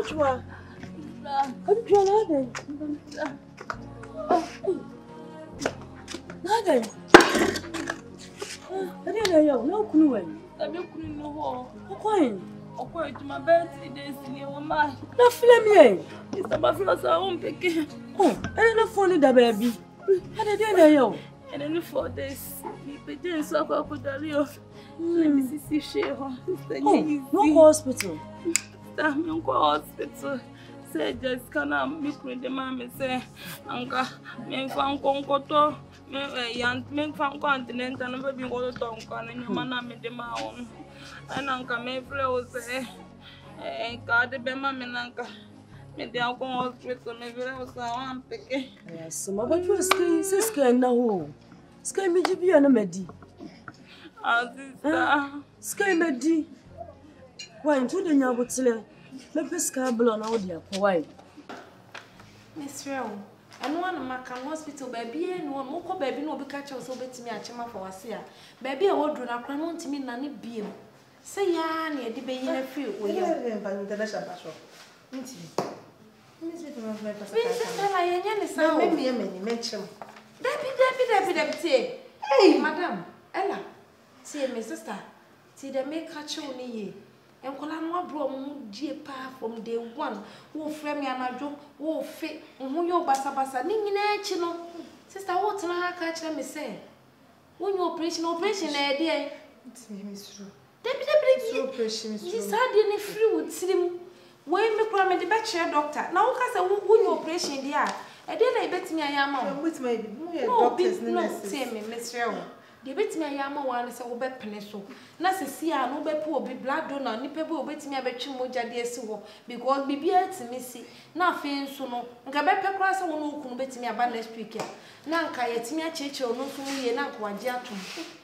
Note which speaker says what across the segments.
Speaker 1: Chua. I'm Jonathan. Nada. I didn't know no clue. I'm not going to go to my birthday near my. No, Flemmy. It's about us our own picking. Oh, I don't phone the baby. I didn't know. And then 4 days, we didn't so I could tell you. Let me see share. No hospital. I'm hospital. Say just can make with the mammy say, Uncle, men found Concoto, men found continent and never been all the tongue, and your man made them own. And Uncle Mayflow say, God, the Bema Menanka. Maybe I'll go hospital, maybe I was one picking. Yes, my but was scared now. Sky me be an amedi. Sky medi. Why, to the Yabutle? Let me scabble on all the why. Miss Real, and one of my hospital baby, and one more baby no be catch us over to me at Chama for us here. Baby, I would run a crown to me, Nanny Beam. Say, ya, near the baby in a few. We are international passion. Miss Debbie, hey, Madam Ella, see my sister, see the make her show me. And Colano Brom, dear pa from day one, who frame me and I joke, who fit, who your bassa, Ningin, sister, what can I catch them? Say, when your operation, dear, it's true. Debbie, operation is hardly free with slim. When me cram the bachelor doctor, now cast a who your operation, dear. I didn't bet me I am with my doctor's nurse. Say me, Miss Real. They bet me I am one is a bed peneso. Nasa see I no be poor be blood donor, ni people bet me a bet you moja dear so because be beer to missy. Now feeling so no. Gabeka cross a woman who bet me about next week. Now kayet me a church or no for me and uncle Jatum.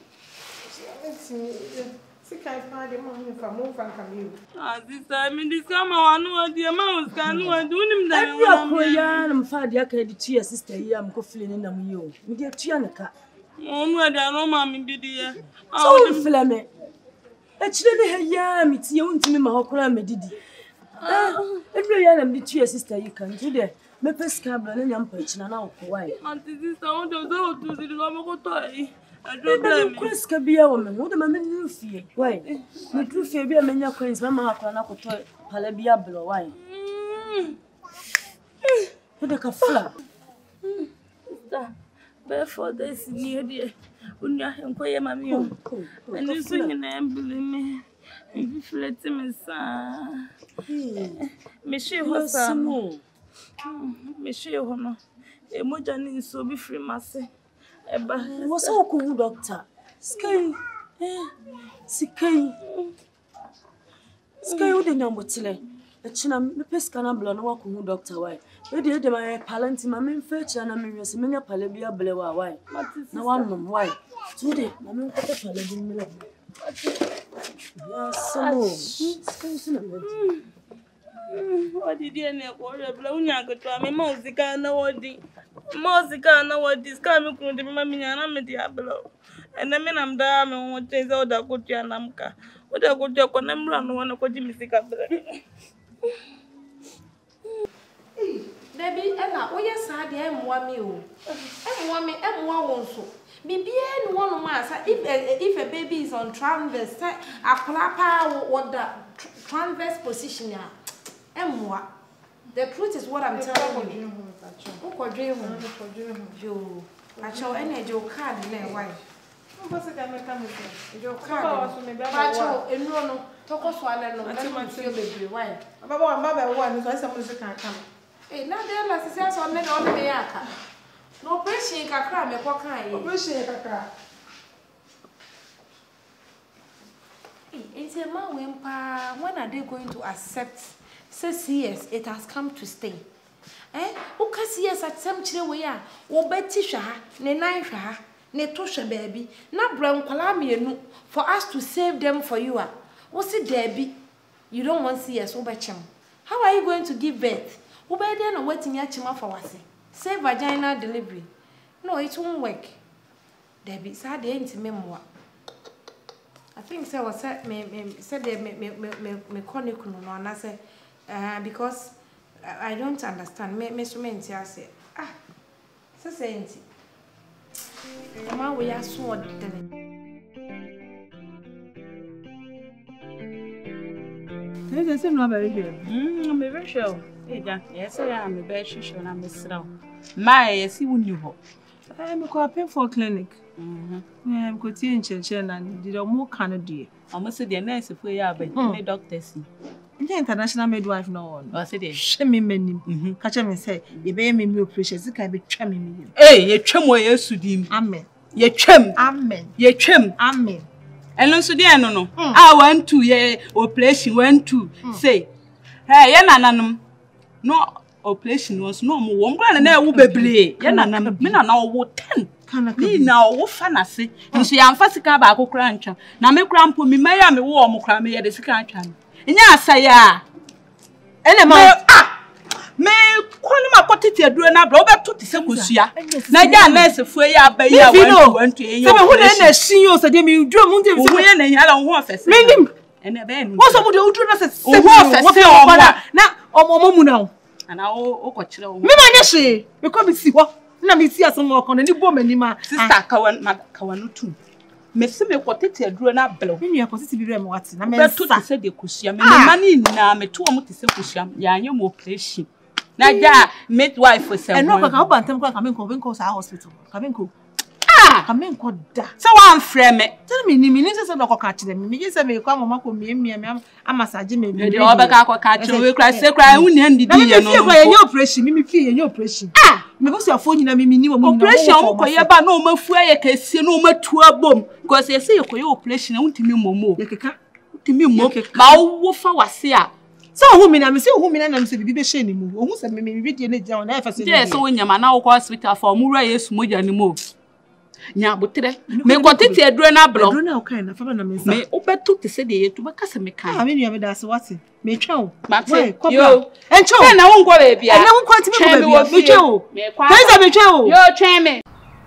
Speaker 1: Sick I find him from move and come you. Ah, this time in this summer, I know the amount can do him that I'm fad yak to your sister here. I'm coughing in them you. We get Tianaka. Oh, where there no mammy be dear. Oh, Flame. Actually, yeah, it's young to me, my whole crime, Didi. Every year I'm the to your sister you can do there. My first cab and young person and now why? Auntie, this sound of those to the Lomogo toy. I don't blame Chris can be a woman. What am I mean? You feel? Why? The truth be a many queens, Mamma, can I put Palabia below wine? What a cafla. Therefore, this near dear. When you inquire, Mammy, and you sing an ambulance me. If you let him, sir. Monsieur was some more. Monsieur Honor, a modern is so be free, Massey. What's all cool, doctor? Sky, Sky, wouldn't know what to lay. A chinam, the pescana blown walking doctor. Why? You did my palanty, my main fetch, and I'm a similar palabia below. Why? No one know why. Today, my main put a palabin. What did you know? Blown yago to me, Mosica, no what Mosica, no what this coming from the mammy and I'm a diablo. And the men I'm damn and what is all that good Yanamka. What I could talk on them run one of what you miss. Debbie, Ella, oh yes, I am one meal. And one so. Be one of my if a baby is on transverse, a clapper or the transverse position. And what? The truth is what I'm telling you. Who could dream you? I shall energy your card in a way. What's it going to come with your card? And no, talk of swallow, no, I want to feel baby. Why? About Baba one is why someone can't come. Eh, not there, like says on men on the Yaka. No pressure, a crime, a cockeye. Appreciate a crime. It's a man when are they going to accept? Says yes, it has come to stay. Who can see us at some chill way? Or Betty Shah, ne Naisha, ne Tosha baby, not brown Colamian for us to save them for you. What's it, Debbie? You don't want to see us over chum. How are you going to give birth? Who by then or waiting at Chima for us? Say vaginal delivery. No, it won't work. Debbie said the ain't memoir. I think so was said me chronic no and I said Because I don't understand. Me so many say so saying we are so
Speaker 2: This is not very sure. I'm very sure. Yes, I am very sure. I'm slow. My, see when you hope. I'm going for clinic. I'm going to change and did a more Canada. I must say the nurse if we are by doctors. The international midwife no one. I said, shame me many. Catch me say, you bear me more precious. It can be trimming. Eh, you trim where you should him. Amen. You trim. Amen. You trim. Amen. And also, dear, no. I went to ye operation, went to say, hey, Yananum. No operation was no more. One grand and will be blade. Yananum, men are now 10. Me now, what fancy. You see, I'm fast about a crunch. Now, me cramp me, may I be warm, crammy at the second time. And yes, I am. And me calling my potty doing a brother to the Secusia. Nadia, nice if we are by you went to you. Who then see you, so they may do Monday and I don't want to say him. And a man was some of the uterus. Now, oh, Momuno. And I'll watch you. Me, my say, you come and see what. Let me see some more on any woman in my sister Kawanutu. Messi me potete aduro na belo. Me nua positi bi rem wati na me to say de kusia me mani na me to omo te se kusia ya anyem operation. Na ja midwife for some. E no ka ba ntem kwa ka me nko sa hospital. Ka me nko. Ka me nko da. Se wan frɛ me. Tell me ni se do ka kire me. Me se me kwa mama ko me amasaje me bi. De obeka ko ka kire we kra se kra hu ni ndidi ye no. Me fie kwa ye operation, me fie ye operation. Me bo so afo nyina me ni wo mo. Operation mo ko ye ba na o mafu aye ka sie na o matu abom. Because you say you operation, I want to me momo. To me mo. Ma wo fa wase a. So who me na me say who me na me say bibi be she ni mu. Ohun say me video na dia na e fa say. Yes, so nyama na wo ko hospital for mu ra Yesu moja ni mo. Nya botre. Me go tete aduro na blo. Aduro na o kan na fa na me sa. Me obeto te say de yetu be ka se me kan. Ah me nua me da se what? Me twa o. Yo. Encho. Na wo nko ba bia. Na wo nko ti me ko ba bia. Me twa o. Me kwa. Kenza me twa o. Yo twa me.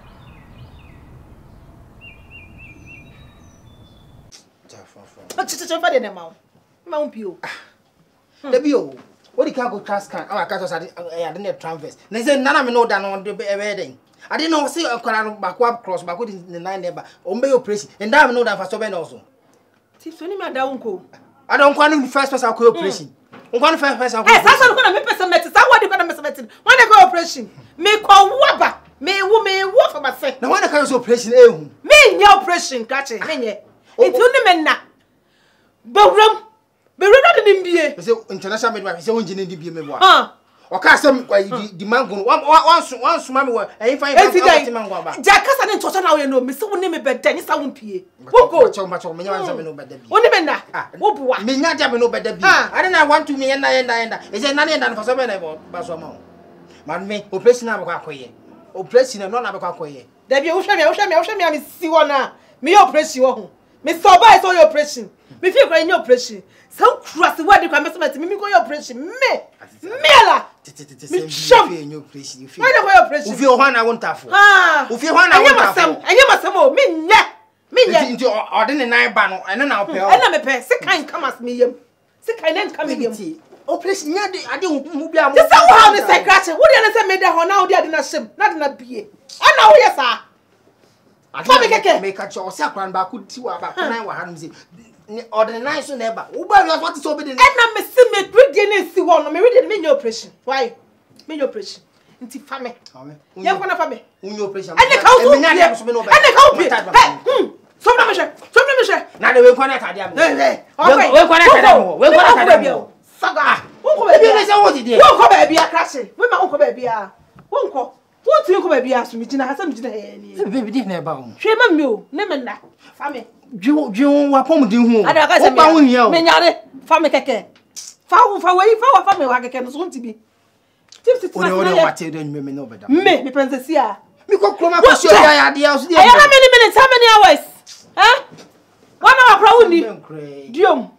Speaker 2: For the name, Mount Pio. The Bio, what do you go trust can? I can't say I didn't transverse. They say none of me know that on the wedding. I didn't know see a corner backward cross backward in the 9 neighbor. Obey your praise, and I know that for so many also. Tiffany, my downco. I don't want the first person operation. One first person. Yes, that's what I'm going to miss. What you going to miss? When I go operation, make call Wabba. May woman walk for myself. No one can operation. Me, your operation, catch it. It's only men now. Bawram be ready in MBA. Say international midwife say won't need be me boy. O ka say the mango once mama we e find mango ba. Ja ka say ntoto na we no me say woni me beda ni sa won pie. Wo go macho me nya me no beda bi. Woni me na wo boa. Me nya dia me no beda bi. I don't want to me yenda. E say na yenda for so be na ba so ma. Man me operation na be kwa koye. Operation no na be kwa koye. Da bi wo hwe me si wona. Me operation wo ho. Me survive so your operation. Me feel going your operation. So cross the word you can mess me go your operation. Me la. Me shove in your operation. You feel. Why your operation? You feel one I want for. You feel one I want for. I am some me nya. Me nya. Into ordinary ban and then I'll pay. And na me pay. Se kind come as me yam. Se kind come yam. Operation nya I don't move ya. Just how the secretary. What do you say me there now there na shame. Not na bie. And now yes sir. Make a choice. I could see what about 9 100. Ordinary so never. What is over the and I'm a simple reading see one. Me reading me your operation. Why? Me your operation. Into family. You want a family? Your operation. And the cow. And the cow. Some measure. Now they will connect. We're connect. Saga. Won't come baby a crashing. We my uncle baby. Won't call. What do you come baby ask me? Tina has some baby dinner about. Shame you. Never that. Family. You were pommed in whom I don't know. Menyare, family keke. Far away, far family, I can want to be. What you don't know better. Me, princess here. You could come up with your ideas. How many minutes? How many hours? Huh? 1 hour probably. Diom.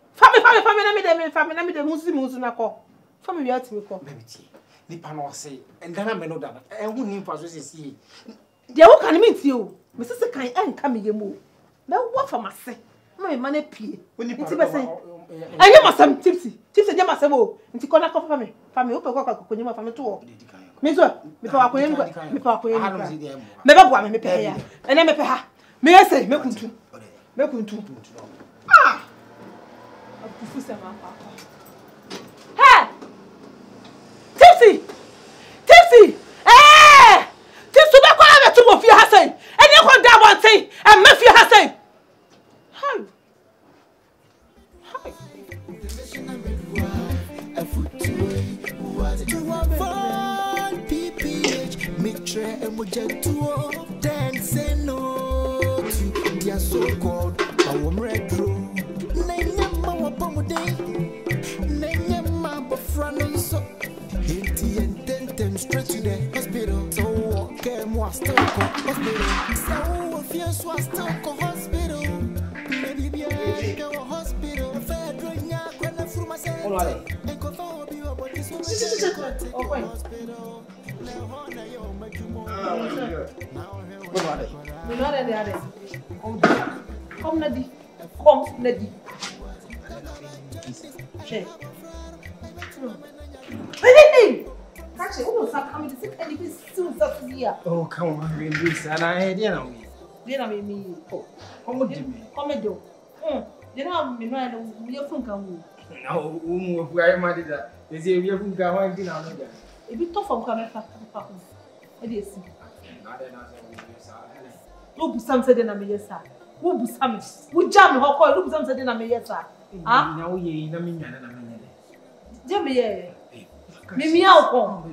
Speaker 2: Family, the Muslim call. Family, you have to call. The panel say, and then I may know that. And who need for see. They all can meet you. Mrs. Kind and coming you move. Now what for myself? My money pay. When you say,
Speaker 3: Anya masam tipsy nya masam o. Nti kona ko fami ope ko ko nyima fami to o. Me so me pa ko nyima me pa ko nyima. Me ba bua me pe ya. Ene me pe ha. Me ese me kuntu. Me kuntu. Ah. Abufu se ma pa. Hey! Tipsy! Tipsy! Eh! Tipsy be ko na to mo fi ha sai. Ene ko da bon sai. E me fi ha sai. Hi. Make sure and we get to dance say no to their so-called our retro. Nanya mama bomude, nanya mama front so. Hinty and then straight to the hospital. So okay, more still hospital. So if you still hospital, maybe be a hospital. Come Nadi. Hey! Catch it. Oh, come to sit and it's soon here.
Speaker 2: Oh, come on, this and I didn't me.
Speaker 3: Didn't me. Oh, come do. You know, me know we are from Kamu.
Speaker 2: Now, where am I? Is it you from Kamu?
Speaker 3: If you talk from Kamu, it is. Who something in a mesa? Who some? Who jam or call who something in a mesa? Ah,
Speaker 2: now ye, no mean,
Speaker 3: Jimmy, Mimi out.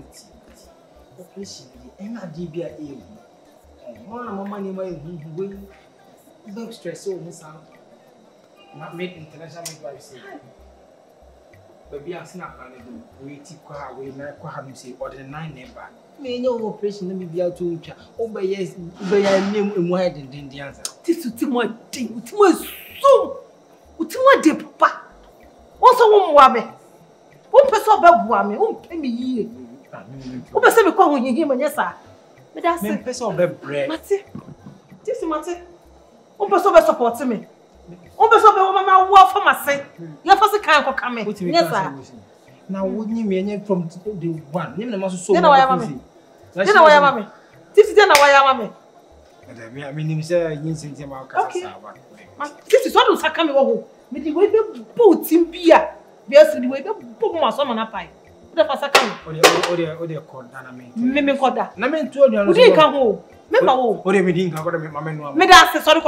Speaker 2: Emma Dibia, one money will look stress over sound. Not make international advice. But be a snap and we take car, we not quite say, or the 9 neighbor. May no operation, let me be out to each other. Oh, but yes, by a name in wide and the answer.
Speaker 3: This is my thing, it was so. What's my dear papa? Also, one woman. One person about woman, won't pay me. Who person be calling him and yes, sir. But that's a person of bread. Matty, this is Matty. One person be supporting me. One person be woman, I work for myself. Your first can't come in. Yes, sir.
Speaker 2: Now, wouldn't you mean from the one? You know, so
Speaker 3: then I am. Then I am, mammy. This is then I am, mammy.
Speaker 2: I mean, sir, you think about okay.
Speaker 3: This is what was coming over. Me the way the boat in beer. Yes, the way the boat was on a pie. The first account. Or the called Dana. Me called that. Namen told you, we can't go. Remember, what do you mean? I got a mamma. Me that's sorry,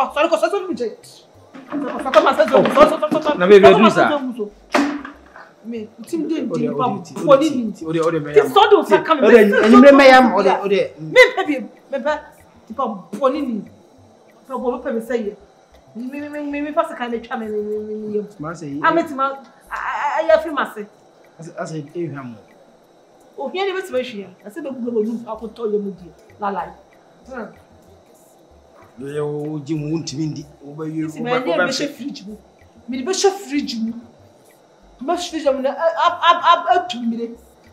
Speaker 3: me, team didn't do what did you do? This sort of coming. And you remember, maybe, Bonini. So, what can we say? Me, first kind of charming. I met him out. I have him myself. I said, Abraham. Oh, here is my share. I said, I could tell you, Lala.
Speaker 2: You won't mean over you.
Speaker 3: My name is Fridge. Me, the fridge. Much fish up to me.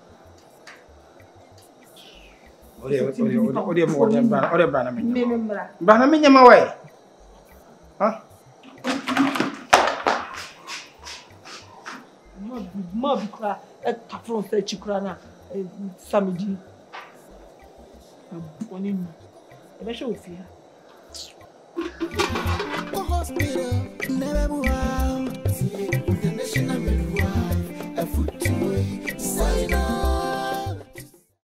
Speaker 2: Banamina my way. Huh?
Speaker 3: Mob cry a taffron fetch crana, Samidi. I'm born in. I show fear.